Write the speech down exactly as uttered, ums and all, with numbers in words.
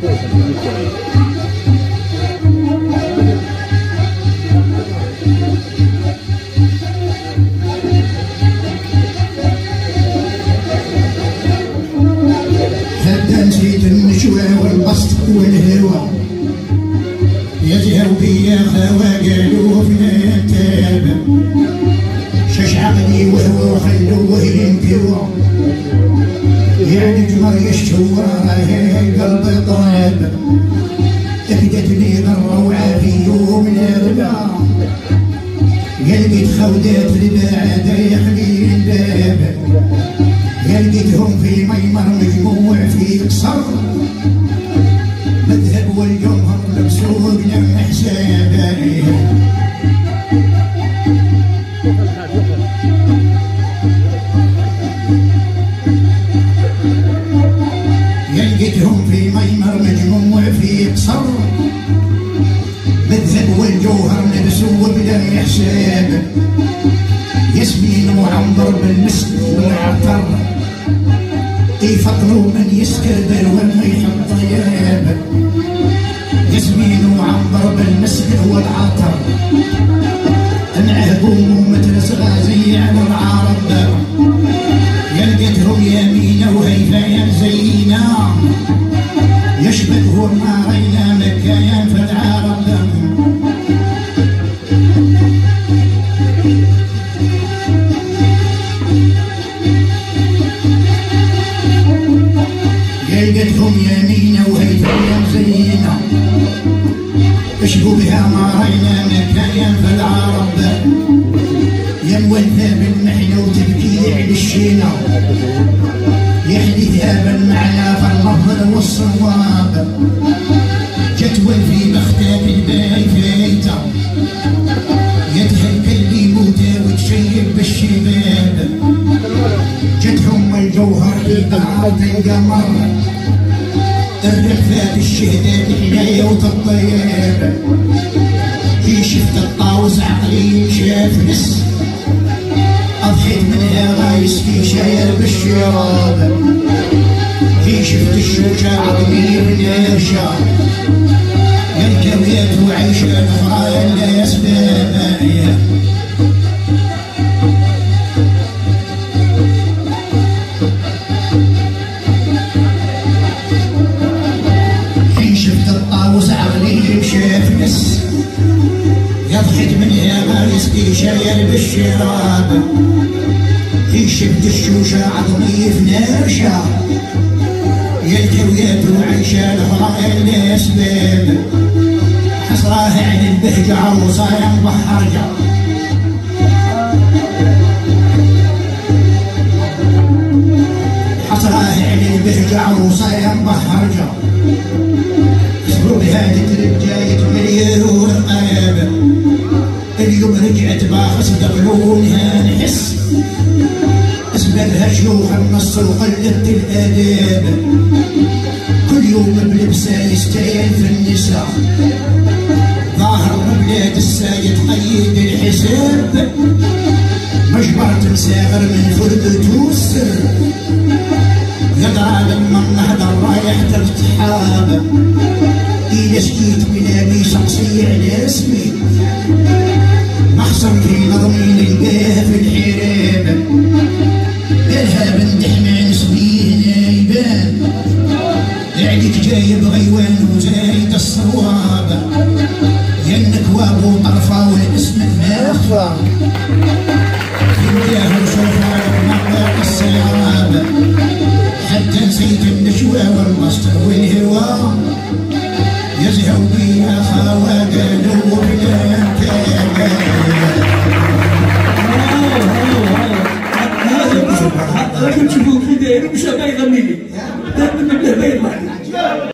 حتى نسيت النشوى والبسط والهوى يزهو بيا خوا قالوا فينا التابع شاش عقلي وهو خلوه ينكوى يعني جمر يشتوى قلبي طاب اكدت لي الروعة في يوم الاربعاء يا لقيت خودات البعادة يخلي الباب يا لقيتهم في ميمر مجموع في قصر الذهب والجوهر لبسوه بلم حسابه يا لقيتهم في ميمر مجموع في قصر بالذهب والجوهر لبسوه بلم حسابه ياسمين وعنبر بالمسك والعطر يفطروا من يسكر وما يحط طياب ياسمين وعنبر بالمسك والعطر انعهبوا مترس غازي على العرب يا لقيتهم يمينة وهيفا يا زينة يشبهوا ما رينا مكايا في العرب لقيتهم يمينة وهيفا زينة اشبوا بها ما رينا مكايا في العرب يا مولفة بالمحنة وتبكي على الشينة يحدثها بالمعنى في اللفظ والصواب جتول في بختها في الباي فايتة يدهك اللي موتى وتشيب بالشباب جتهم الجوهر في بعض القمر الرفات الشهداء الحناية وتطيب كي شفت الطاوس عقلي شاف نس أضحيت منها غايس في شاير بالشراب كي شفت الشوشة عقلي بناشا يا الكويات وعيشة أخرى لا أسباب يضحك منها غارس كي شاير بالشراب كي شد الشوشة عظمي في ناشا يا الكويات وعيشة الأخرى اللي أسباب حصراه عن البهجة عروسة مبحرجة حصراه عن البهجة عروسة مبحرجة صبروا بهذه الرجاية مليون رقاب اليوم رجعت باخس دخلونها نحس اسبابها شيوخ النص وقلة الآداب كل يوم بلبسها يستعين في النساء ظاهر بلاد السايد قيد الحساب مجبرت مساغر من فرقته السر يدرى لما النهضة رايح ترتحاب إذا شكيت بلابي شخصية على اسمي محصر في نظمي نلقاه في الحراب قالها بنت حمان سبيه نايبان عليك جايب غيوان وزايد الصواب يا النكواب وطرفة والاسم ما خفى في الجاه وشوفها ومقاق السيراب حتى نسيت النشوى والمسطر والهوى يزهو بيها خوا قالوا بلا كذا هذا هذا تشوفوا كي داير مش غيغني لي